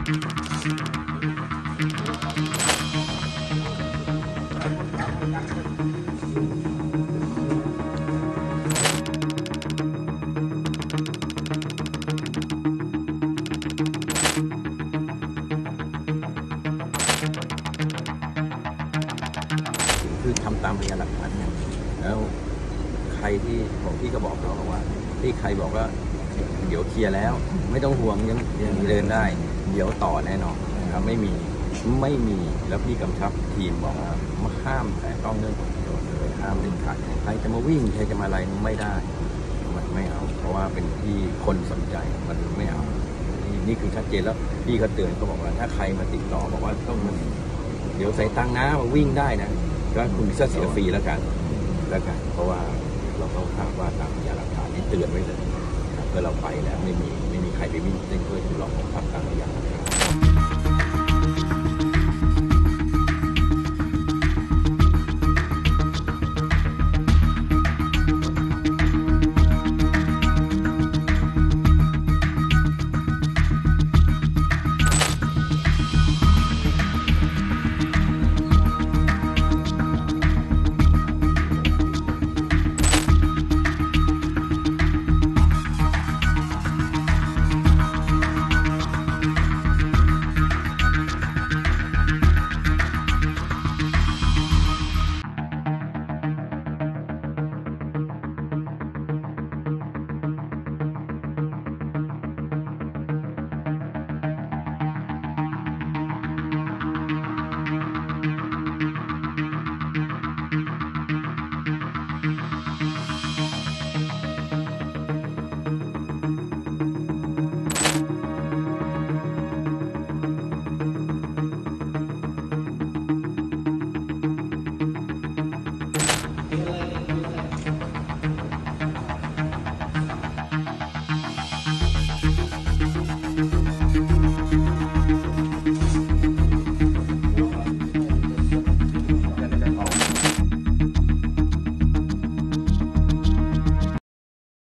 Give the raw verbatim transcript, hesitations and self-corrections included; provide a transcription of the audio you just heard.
คือทำตามพยานหลักฐานเนี่ยแล้วใครที่ผมพี่ก็บอกเราว่าที่ใครบอกว่าเดี๋ยวเคลียร์แล้วไม่ต้องห่วงยังยังเดินได้เดี๋ยวต่อแน่นอนนะครับไม่มีไม่มีแล้วพี่กำชับทีมบอกว่าห้ามแต่ต้องเรื่องของประโยชน์เลยห้ามเด็ดขาดใครจะมาวิ่งใครจะมาอะไรไม่ได้มันไม่เอาเพราะว่าเป็นที่คนสนใจมันไม่เอานี่นี่คือชัดเจนแล้วพี่เขาเตือนก็บอกว่าถ้าใครมาติดต่อบอกว่าต้องมันเดี๋ยวใส่ตังค์นะมาวิ่งได้นะก็คุณเสียฟรีแล้วกันแล้วกันเพราะว่าเราต้องทราบว่าตามพยานหลักฐานที่เตือนไว้เลยเมื่อเราไปแล้วไม่มีไม่มีใครไปวิ่งเล่นด้วยคุณหรอก